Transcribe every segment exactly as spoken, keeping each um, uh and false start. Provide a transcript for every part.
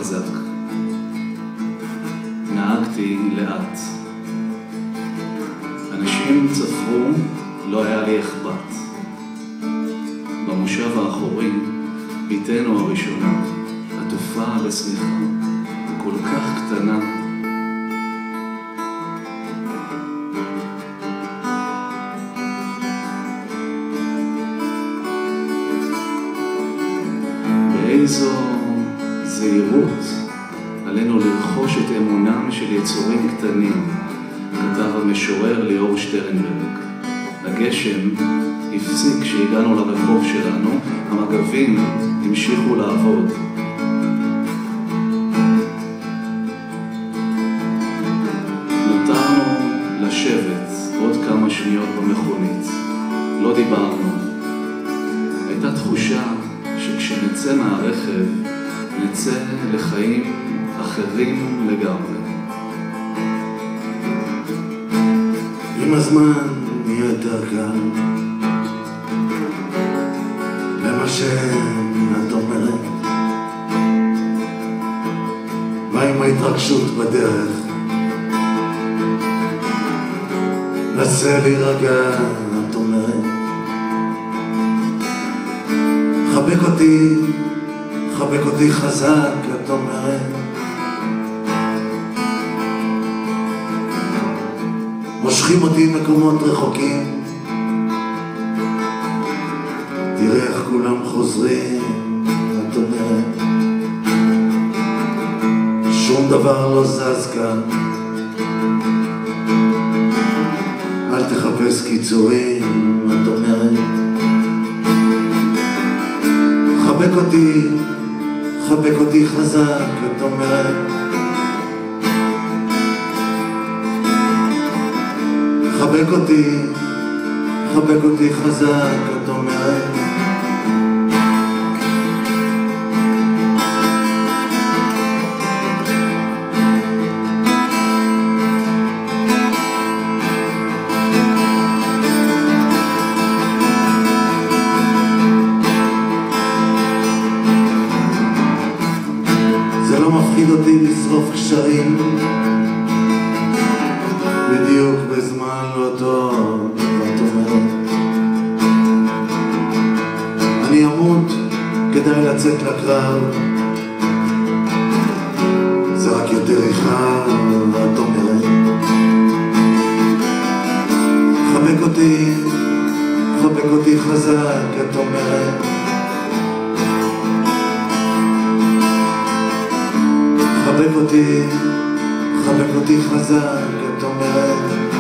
חזק. נהגתי לאט. אנשים צפרו, לא היה לי אכפת. במושב האחורי, ביתנו הראשונה, עטופה לשמיכה, כל כך קטנה. באיזו זהירות עלינו לרכוש את אמונם של יצורים קטנים, כתב המשורר ליאור שטרנברג. הגשם הפסיק כשהגענו לרחוב שלנו, המגבים המשיכו לעבוד. נותרנו לשבת עוד כמה שניות במכונית. לא דיברנו. הייתה תחושה שכשנצא מהרכב, נצא לחיים אחרים לגמרי. עם הזמן נהיה יותר קל למה שאת אומרת, ועם ההתרגשות בדרך נסה להירגע, את אומרת. חבק אותי, חבק אותי חזק, את אומרת. מושכים אותי מקומות רחוקים, תראה איך כולם חוזרים, את אומרת. שום דבר לא זז כאן, אל תחפש קיצורים, את אומרת. חבק אותי, חבק אותי חזק, את אומרת. חבק אותי, חבק אותי חזק, את אומרת. זה לא מפחיד אותי לשרוף קשרים בדיוק בזמן לא טוב, את אומרת. אני אמות כדאי לצאת לקרב, זה רק יותר איכה, את אומרת. חבק אותי, חבק אותי חזק, את אומרת. חבק אותי, חבק אותי חזק, את אומרת.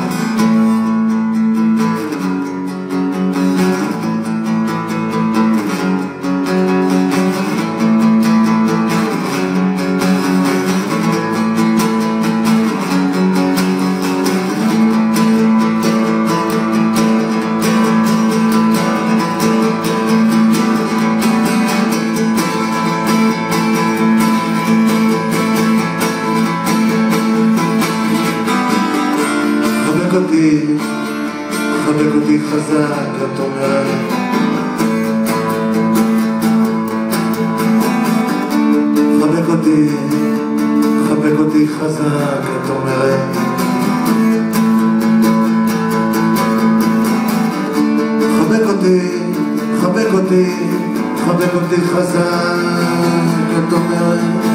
חבק אותי חזק, את אומרת. חבק אותי, חבק אותי חזק, את אומרת. חבק אותי, חבק אותי, חבק אותי חזק, את אומרת.